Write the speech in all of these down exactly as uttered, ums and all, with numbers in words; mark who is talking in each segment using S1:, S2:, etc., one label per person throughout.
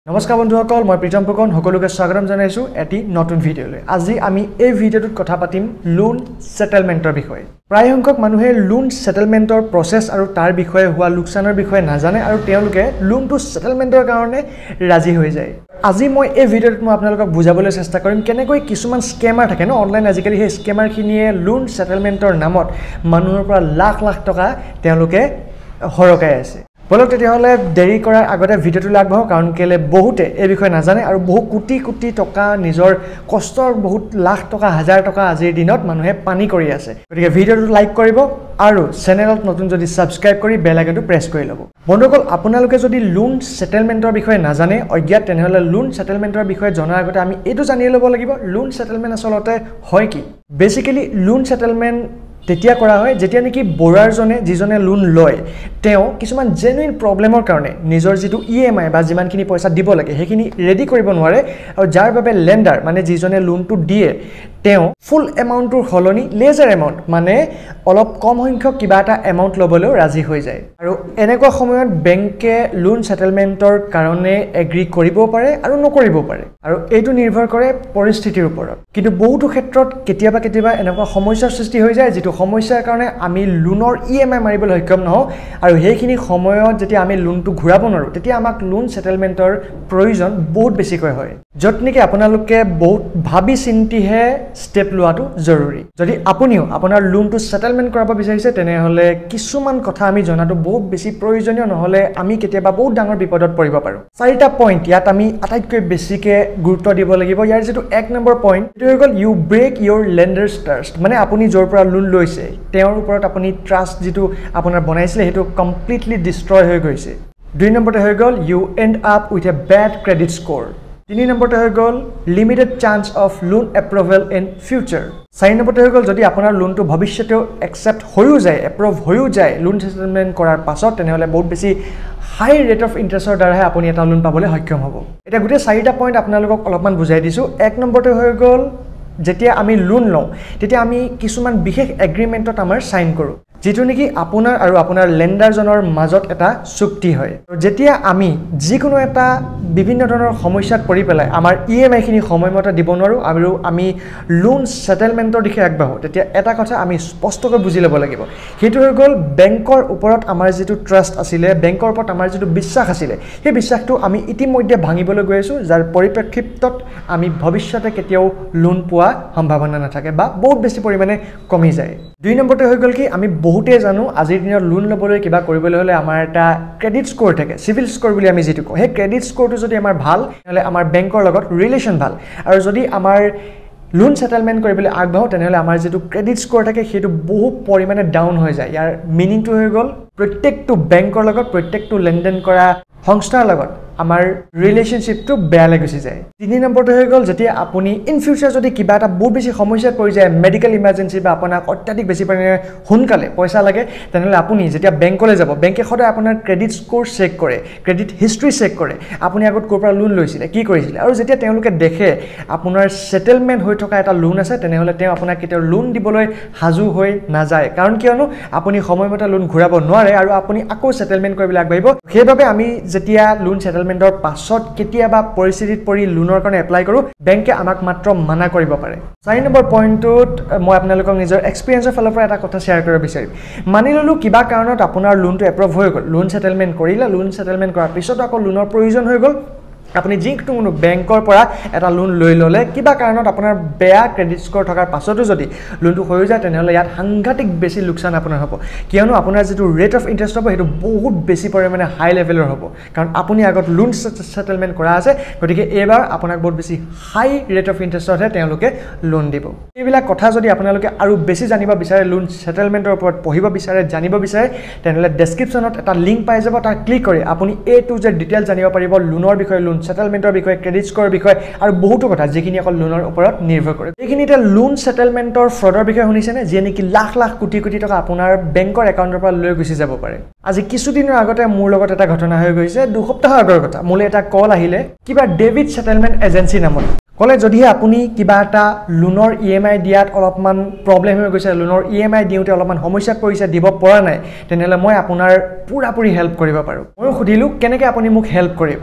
S1: নমস্কাৰ বন্ধুসকল মই প্ৰীতম ফুকন সকলোকে স্বাগতম জনাইছো এটি নতুন ভিডিঅলৈ আজি আমি এই ভিডিঅটোত কথা পাতিম লোন সেটেলমেন্টৰ বিষয়ে প্ৰায় সংখ্যক মানুহে লোন সেটেলমেন্টৰ প্ৰসেস আৰু তাৰ বিষয়ে হোৱা লোকসানৰ বিষয়ে নাজানে আৰু তেওঁলোকে লোনটো সেটেলমেন্টৰ কাৰণে ৰাজি হৈ যায় আজি মই এই ভিডিঅটোত মই আপোনালোকক বুজাবলৈ চেষ্টা কৰিম কেনেকৈ কিছুমান স্কেমাৰ থাকে ন অনলাইন আজিকালি সেই স্কেমাৰ খিনিয়ে লোন সেটেলমেন্টৰ নামত মানুহৰ পৰা লাখ লাখ টকা তেওঁলোকে হৰকাই আছে বলক তেতিয়াহলে দেৰি কৰাৰ আগতে ভিডিঅটো আগবঢ়াও কাৰণ কেলে বহুতে এই বিষয়ে নাজানে আৰু বহু কোটি কোটি টকা নিজৰ কষ্টৰ বহুত লাখ টকা হাজাৰ টকা আজিৰ দিনত মানুহে পানী কৰি আছে গতিকে ভিডিঅটো লাইক কৰিব আৰু চেনেলত নতুন যদি সাবস্ক্ৰাইব কৰি বেল আইকনটো প্ৰেছ কৰি ল'ব বন্ধুসকল আপোনালোকে যদি লোন সেটেলমেন্টৰ বিষয়ে নাজানে অজ্ঞাত তেনেহলে লোন সেটেলমেন্টৰ বিষয়ে জনাৰ আগতে আমি এইটো জানি ল'ব লাগিব লোন সেটেলমেন্ট আসলতে হয় কি বেসিক্যালি লোন সেটেলমেন্ট তেতিয়া কৰা হয় যেতিয়া নেকি বৰাৰজনে যিজনে লোন লয় তেও কিছুমান জেনুইন প্ৰবলেমৰ কাৰণে নিজৰ যেটো ইএমআই বা যিমানখিনি পইচা দিব লাগে হেখিনি ৰেডি কৰিব নোৱাৰে আৰু যাৰ বাবে লেন্ডাৰ মানে যিজনে লোনটো দিয়ে তেও ফুল এমাউন্টৰ হলনি লেজাৰ এমাউন্ট মানে অলপ কম সংখ্যক কিবা এটা এমাউন্ট লবলৈ ৰাজি হৈ যায় আৰু এনেকুৱা সময়ত বেংকে লোন সেটেলমেন্টৰ কাৰণে এগ্ৰি কৰিব পাৰে আৰু নকৰিব পাৰে আৰু এইটো নিৰ্ভৰ কৰে পৰিস্থিতিৰ ওপৰত কিন্তু বহুতো ক্ষেত্ৰত কেতিয়াবা কেতিয়াবা এনেকুৱা সমস্যাৰ সৃষ্টি হৈ যায় যেটো সমস্যাৰ কাৰণে আমি লোনৰ ইএমআই মাৰিবলৈ সক্ষম নহওঁ আৰু হেখিনি সময়ত যেতিয়া আমি লোনটো ঘূৰাব নোৱাৰো তেতিয়া আমাক লোন সেটেলমেন্টৰ প্ৰয়োজন বহুত বেছিকৈ হয় যতনিকে আপোনালোকে বহুত ভাবি চিন্তিহে স্টেপ লোৱাটো জৰুৰী যদি আপুনিও আপোনাৰ লোনটো সেটেলমেন্ট কৰাব বিচাৰিছে তেনেহলে কিছুমান কথা আমি জনাটো বহুত বেছি প্ৰয়োজনীয় নহলে আমি কেতিয়াবা বহুত ডাঙৰ বিপদত পৰিব পাৰো চাৰিটা পইণ্ট ইয়াত আমি আটাইতকৈ বেছিকে গুৰুত্ব দিব লাগিব ইয়াৰ যেটো এক নম্বৰ পইণ্ট এটো হৈ গল you break your lenders trust মানে আপুনি যৰ পৰা লোন লৈছে তেওঁৰ ওপৰত আপুনি ট্ৰাষ্ট যেটো আপোনাৰ বনাইছিলে হেতু কমপ্লিটলি ডিস্ট্ৰয় হৈ গৈছে দুই নম্বৰতে হৈ গল you end up with a bad credit score তিনি নম্বৰতে হৈ গল limited chance of loan approval in future চাৰি নম্বৰতে হৈ গল যদি আপোনাৰ লোনটো ভৱিষ্যতে একসেপ্ট হৈও যায় এপ্ৰুভ হৈও যায় লোন সেটেলমেন্ট কৰাৰ পাছত তেনেহলে বহুত বেছি হাই ৰেট অফ ইন্টাৰেষ্টৰ দ্বাৰা আপুনি এটা লোন পাবলৈ সক্ষম হ'ব এটা গুটে চাৰিটা পইণ্ট আপোনালোকক অলপমান বুজাই দিছো এক নম্বৰতে হৈ গল যেতিয়া আমি লোন লওঁ তেতিয়া আমি কিছুমান বিশেষ এগ্ৰিমেন্টত আমাৰ সাইন কৰো যেটো নেকি আপোনাৰ আৰু আপোনাৰ লেন্ডাৰজনৰ মাজত এটা চুক্তি হয় যেতিয়া আমি যিকোনো এটা বিভিন্ন ধৰণৰ সমস্যাত পৰি পেলাই আমাৰ ইএমআই খিনি সময়মতে দিব নোৱাৰো আৰু আমি লোন সেটেলমেন্টৰ দিশে আগবাঢ়ো তেতিয়া এটা কথা আমি স্পষ্টকৈ বুজি ল'ব লাগিব হেতু হৈ গল বেংকৰ ওপৰত আমাৰ যেটো ট্ৰাষ্ট আছিল বেংকৰ ওপৰত আমাৰ যেটো বিশ্বাস আছিল সেই বিশ্বাসটো আমি ইতিমধ্যে ভাঙিবলৈ গৈ আছো যাৰ পৰিপ্ৰেক্ষিতত আমি ভৱিষ্যতে কেতিয়াও লোন পোৱা সম্ভাৱনা নাথাকে বা বহুত বেছি পৰিমাণে কমি যায় দুই নম্বৰতে হৈ গল কি আমি বহুতে জানো আজিৰ দিনৰ লোন লবলৈ কিবা কৰিবলৈ হলে আমাৰ এটা ক্ৰেডিট স্কোৰ থাকে সিভিল স্কোৰ বুলি আমি যেটো কওঁ হে ক্ৰেডিট স্কোৰটো যদি আমাৰ ভাল হলে আমাৰ বেংকৰ লগত ৰিলেশন ভাল আৰু যদি আমাৰ লোন সেটেলমেন্ট কৰিবলৈ আগবাঢ়ো তেনেহলে আমাৰ যেটো ক্ৰেডিট স্কোৰ থাকে হেতু বহু পৰিমাণে ডাউন হৈ যায় ইয়াৰ মিনিংটো হৈ গল প্ৰত্যেকটো বেংকৰ লগত প্ৰত্যেকটো লেনদেন কৰা সংস্থাৰ লগত আমাৰ ৰিলেশনশিপটো বেয়া লাগি যায় তিনি নম্বৰটো হৈ গল যেতিয়া আপুনি ইন ফিউচাৰ যদি কিবা এটা বহুত বেছি সমস্যাত পৰি যায় মেডিকেল ইমাৰ্জেন্সি বা আপোনাক অত্যাধিক বেছি পৰিমাণে হুনকালে পইচা লাগে তেনেহলে আপুনি যেতিয়া বেংকলৈ যাব বেংকে সদায় আপোনাৰ ক্ৰেডিট স্কোৰ চেক কৰে ক্ৰেডিট হিষ্ট্ৰী চেক কৰে আপুনি আগত ক'ৰ পৰা লোন লৈছিলে কি কৰিছিলে আৰু যেতিয়া তেওঁলোকে দেখে আপোনাৰ সেটেলমেন্ট হৈ থকা এটা লোন আছে তেনেহলে তেওঁ আপোনাক কেতিয়াও লোন দিবলৈ হাজু হৈ নাযায় কাৰণ কিয়নো আপুনি সময়মতে লোন ঘূৰাব নোৱাৰে আৰু আপুনি আকৌ সেটেলমেন্ট কৰিবলৈ আগবাঢ়িব সেইবাবে আমি যেতিয়া লোন সেটেলমেন্টৰ পাছত কেতিয়াবা পৰিস্থিতিত পৰি লোনৰ কাৰণে এপ্লাই কৰো বেংকে আমাক মাত্ৰ মানা কৰিব পাৰে চাৰি নম্বৰ পইণ্টত মই আপোনালোকক নিজৰ এক্সপেৰিয়েন্সৰ ফালৰ পৰা এটা কথা শেয়াৰ কৰিব বিচাৰিম মানি ললো কিবা কাৰণত আপোনাৰ লোনটো এপ্ৰুভ হৈ গল লোন সেটেলমেন্ট কৰিলে লোন সেটেলমেন্ট কৰাৰ পিছত আকৌ লোনৰ প্ৰয়োজন হৈ গল আপুনি যিকোনো বেংকৰ পৰা এটা লোন লৈ ললে কিবা কাৰণত আপোনাৰ বেয়া ক্ৰেডিট স্কোৰ থকাৰ পাছতো যদি লোনটো হৈ যায় তেনেহলে ইয়াত সাংঘাতিক বেছি লোকসান আপোনাৰ হ'ব কিয়নো আপোনাৰ যেটো ৰেট অফ ইন্টাৰেষ্ট হ'ব হেতু বহুত বেছি পৰিমাণে হাই লেভেলৰ হ'ব কাৰণ আপুনি আগত লোন সেটেলমেন্ট কৰা আছে গতিকে এবাৰ আপোনাক বহুত বেছি হাই ৰেট অফ ইন্টাৰেষ্টতহে তেওঁলোকে লোন দিব এইবিলাক কথা যদি আপোনালোকে আৰু বেছি জানিব বিচাৰে লোন সেটেলমেন্টৰ ওপৰত পঢ়িব বিচাৰে জানিব বিচাৰে তেনেহলে ডেসক্ৰিপচনত এটা লিংক পাই যাব তাক ক্লিক কৰি আপুনি এ টু জেড ডিটেইলছ জানিব পাৰিব লোনৰ বিষয়ে লোন সেটেলমেন্টৰ বিষয়ে ক্ৰেডিট স্কোৰ বিষয়ে আৰু বহুতো কথা যিখিনি অকল লোনৰ ওপৰত নিৰ্ভৰ কৰে এইখিনিতে লোন সেটেলমেন্টৰ ফ্ৰডৰ বিষয়ে শুনিছেনে যে নেকি লাখ লাখ কোটি কোটি টকা আপোনাৰ বেংকৰ একাউণ্টৰ পৰা লৈ গুচি যাব পাৰে আজি কিছুদিনৰ আগতে মোৰ লগত এটা ঘটনা হৈ গৈছে দুসপ্তাহ আগৰ কথা মোলে এটা কল আহিলে কিবা ডেভিড সেটেলমেন্ট এজেন্সি নামত কলে যদিহে আপুনি কিবা এটা লোনৰ ইএমআই দিয়াত অলপমান প্ৰবলেম হৈ গৈছে লোনৰ ইএমআই দিওতে অলপমান সমস্যাত পৰিছে দিব পৰা নাই তেনেহলে মই আপোনাৰ পুৰাপুৰি হেল্প কৰিব পাৰো মই সুধিলো কেনেকৈ আপুনি মোক হেল্প কৰিব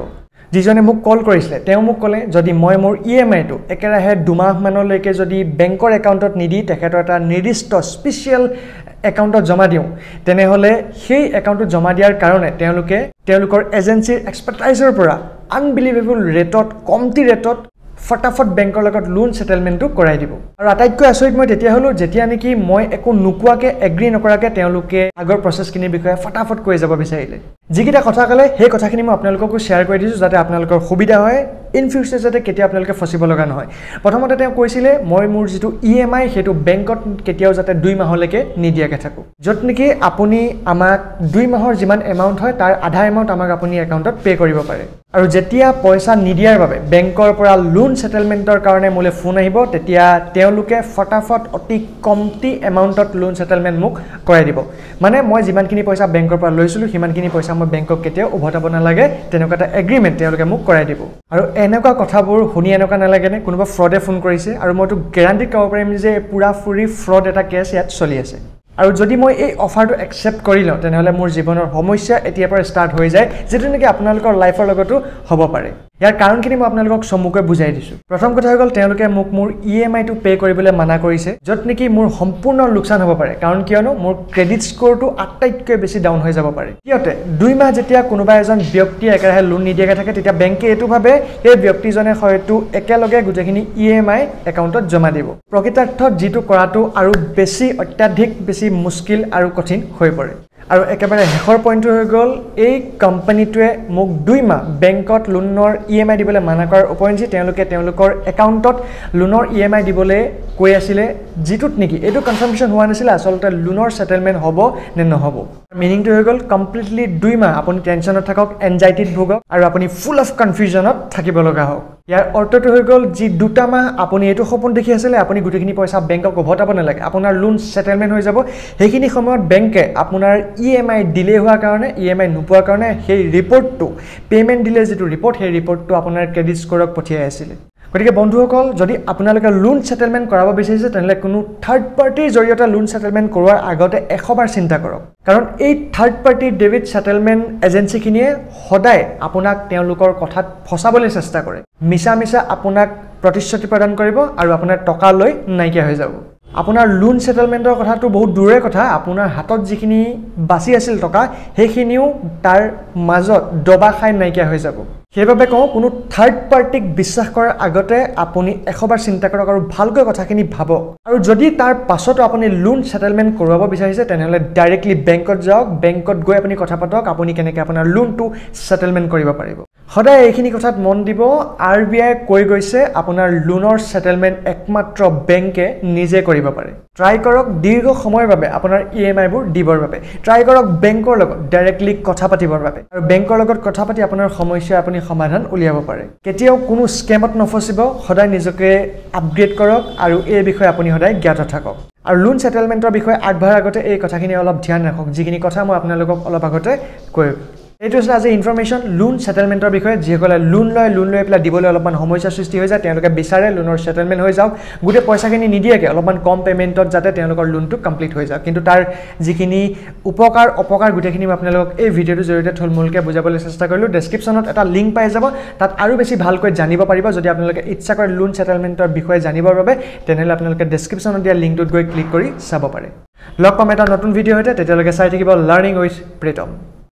S1: যিজনে মোক কল কৰিছিলে তেওঁ মোক ক'লে যদি মই মোৰ ইএমআইটো একেৰাহে দুমাহ মানলৈকে যদি বেংকৰ একাউণ্টত নিদি তেখেতৰ এটা নিৰ্দিষ্ট স্পেচিয়েল একাউণ্টত জমা দিওঁ তেনেহ'লে সেই একাউণ্টত জমা দিয়াৰ কাৰণে তেওঁলোকে তেওঁলোকৰ এজেন্সিৰ এক্সপাৰ্টাইজৰ পৰা আনবিলিভেবল ৰেটত কমটি ৰেটত ফটাফট বেংকৰ লগত লোন সেটেলমেন্টটো কৰাই দিব আৰু আটাইতকৈ আচৰিত মই তেতিয়া হলো যেতিয়া নেকি মই একো নুকুৱাকে এগ্ৰি নকৰাকে তেওঁলোকে আগৰ প্ৰসেছখিনিৰ বিষয়ে ফটাফট কৈ যাব বিচাৰিলে যিকিটা কথা ক'লে সেই কথাখিনি মই আপোনালোককো শেয়াৰ কৰি দিছো যাতে আপোনালোকৰ সুবিধা হয় ইন ফিউচাৰ যাতে কেতিয়া আপোনালোকে ফচিব লগা নহয় প্ৰথমতে তেওঁ কৈছিলে মই মোৰ যেটো ইএমআই হেতু বেংকত কেতিয়াও যাতে দুই মাহলৈকে নিদিয়াকে থাকো যত নেকি আপুনি আমাক দুই মাহৰ যিমান এমাউন্ট হয় তাৰ আধা এমাউন্ট আমাক আপুনি একাউণ্টত পে কৰিব পাৰে আৰু যেতিয়া পইচা নিদিয়াৰ বাবে বেংকৰ পৰা লোন সেটেলমেন্টৰ কাৰণে মোলে ফোন আহিব তেতিয়া তেওঁলোকে ফটাফট অতি কমটি এমাউন্টত লোন সেটেলমেন্ট মোক কৰাই দিব মানে মই যিমানখিনি পইচা বেংকৰ পৰা লৈছিলো সিমানখিনি পইচা মই বেংকক কেতিয়াও উভতাব নালাগে তেনেকুৱা এটা এগ্ৰিমেন্ট তেওঁলোকে মোক কৰাই দিব আৰু এনেকুৱা কথাবোৰ শুনি এনেকুৱা নালাগে নে কোনোবা ফ্ৰডে ফোন কৰিছে আৰু মইতো গ্যাৰান্টি ক'ব পাৰিম যে পুৰা ফুৰি ফ্ৰড এটা কেছ ইয়াত চলি আছে আৰু যদি মই এই অফাৰটো একসেপ্ট কৰি লওঁ তেনেহলে মোৰ জীৱনৰ সমস্যা এতিয়াৰ পৰা ষ্টাৰ্ট হৈ যায় যেটো নেকি আপোনালোকৰ লাইফৰ লগতো হ'ব পাৰে ইয়াৰ কাৰণখিনি মই আপোনালোকক সমুকৈ বুজাই দিছো প্ৰথম কথা হ'ল তেওঁলোকে মোক মোৰ ইএমআই টো পে কৰিবলৈ মানা কৰিছে যত নেকি মোৰ সম্পূৰ্ণ লোকসান হ'ব পাৰে কাৰণ কিয়নো মোৰ ক্ৰেডিট স্কোৰটো আটাইতকৈ বেছি ডাউন হৈ যাব পাৰে কিয়তে দুই মাহ যেতিয়া কোনোবা এজন ব্যক্তি একেৰাহে লোন নিদিয়াকে থাকে তেতিয়া বেংকে এটো ভাবে এই ব্যক্তিজনে হয়তো একেলগে গুটেখিনি ইএমআই একাউণ্টত জমা দিব প্ৰকৃতাৰ্থত যেটো কৰাটো আৰু বেছি অত্যাধিক বেছি মুস্কিল আৰু কঠিন হৈ পৰে আৰু একেবাৰে হেকৰ পইণ্টটো হৈ গল এই কোম্পানীটোৱে মোক দুই মাহ বেংকত লোনৰ ইএমআই দিবলৈ মানা কৰাৰ উপৰিঞ্চি তেওঁলোকে তেওঁলোকৰ একাউণ্টত লোনৰ ইএমআই দিবলৈ কৈ আছিল যেটোত নেকি এটো কনফাৰ্মেশন হোৱা নাছিল আসলতে লোনৰ সেটেলমেন্ট হ'ব নে নহব মিনিংটো হৈ গল কমপ্লিটলি দুই মাহ আপুনি টেনচনত থাকক এনজাইটিত ভোগক আৰু আপুনি ফুল অফ কনফিউজনত থাকিব লগা হওক ইয়াৰ অৰ্থটো হৈ গল যি দুটা মাহ আপুনি এটো সপোন দেখি আছিল আপুনি গুটেখিনি পইচা বেংকক উভতাব নালাগে আপোনাৰ লোন সেটেলমেন্ট হৈ যাব হেখিনি সময়ত বেংকে আপোনাৰ ইএমআই ডিলে হোৱা কাৰণে ইএমআই নোপোৱাৰ কাৰণে সেই ৰিপৰ্টটো পেমেন্ট ডিলে যেটো ৰিপৰ্ট সেই ৰিপৰ্টটো আপোনাৰ ক্ৰেডিট স্কোৰক পঠিয়াই আছিল গতিকে বন্ধুসকল যদি আপোনালোকে লোন সেটেলমেন্ট কৰাব বিচাৰিছে তেনলে কোনো থাৰ্ড পাৰ্টিৰ জৰিয়তে লোন সেটেলমেন্ট কৰোৱাৰ আগতে এশবাৰ চিন্তা কৰক কাৰণ এই থাৰ্ড পাৰ্টি ডেবিট সেটেলমেন্ট এজেন্সিখিনিয়ে সদায় আপোনাক তেওঁলোকৰ কথাত ফসাবলৈ চেষ্টা কৰে মিছা মিছা আপোনাক প্ৰতিশ্ৰুতি প্ৰদান কৰিব আৰু আপোনাৰ টকা লৈ নাইকিয়া হৈ যাব আপোনাৰ লোন সেটেলমেন্টৰ কথাটো বহুত দূৰে কথা আপোনাৰ হাতত যিখিনি বাছি আছিল টকা হেখিনিও তাৰ মাজত দবা খাই নাইকিয়া হৈ যাব সেইবাবে কওঁ কোনো থাৰ্ড পাৰ্টিক বিশ্বাস কৰাৰ আগতে আপুনি এশবাৰ চিন্তা কৰক আৰু ভালকৈ কথাখিনি ভাবক আৰু যদি তাৰ পাছতো আপুনি লোন সেটেলমেন্ট কৰাব বিচাৰিছে তেনেহলে ডাইৰেক্টলি বেংকত যাওক বেংকত গৈ আপুনি কথা পাতক আপুনি কেনেকৈ আপোনাৰ লোনটো সেটেলমেন্ট কৰিব পাৰিব সদায় এইখিনি কথাত মন দিব আৰবিআই কৈ গৈছে আপোনাৰ লোনৰ সেটেলমেন্ট একমাত্ৰ বেংকে নিজে কৰিব পাৰে ট্ৰাই কৰক দীৰ্ঘ সময়ৰ বাবে আপোনাৰ ইএমআই বোৰ দিবৰ বাবে ট্ৰাই কৰক বেংকৰ লগত ডাইৰেক্টলি কথা পাতিবৰ বাবে আৰু বেংকৰ লগত কথা পাতি আপোনাৰ সমস্যা আপুনি সমাধান উলিয়াব পাৰে কেতিয়াও কোনো স্কেমত নফচিব সদায় নিজকে আপগ্ৰেড কৰক আৰু এই বিষয়ে আপুনি সদায় জ্ঞাত থাকক আৰু লোন সেটেলমেন্টৰ বিষয়ে আগবাঢ়াৰ আগতে এই কথাখিনি অলপ ধ্যান ৰাখক যিখিনি কথা মই আপোনালোকক অলপ আগতে কৈ এইটো আছে আজি ইনফৰমেশন লোন সেটেলমেন্টৰ বিষয়ে যিসকলে লোন লয় লোন লৈ পেলাই দিবলৈ অলপমান সমস্যা সৃষ্টি হৈ যায় তেওঁলোকে বিচাৰে লোনৰ সেটেলমেন্ট হৈ যাওক গুটে পইচাখিনি নিদিয়েকে অলপমান কম পেমেন্টত যাতে তেওঁলোকৰ লোনটো কমপ্লিট হৈ যাওক কিন্তু তাৰ যিখিনি উপকাৰ অপকাৰ গুটেখিনি মই আপোনালোকক এই ভিডিঅ'টোৰ জৰিয়তে থুলমূলকৈ বুজাবলৈ চেষ্টা কৰিলো ডেসক্ৰিপচনত এটা লিংক পাই যাব তাত আৰু বেছি ভালকৈ জানিব পাৰিব যদি আপোনালোকে ইচ্ছা কৰে লোন সেটেলমেন্টৰ বিষয়ে জানিবৰ বাবে তেনেহলে আপোনালোকে ডেসক্ৰিপচনত দিয়া লিংকটোত গৈ ক্লিক কৰি চাব পাৰে লগ পাম এটা নতুন ভিডিঅ' হতে তেতিয়ালৈকে চাই থাকিব লাৰ্নিং উইথ প্ৰিটম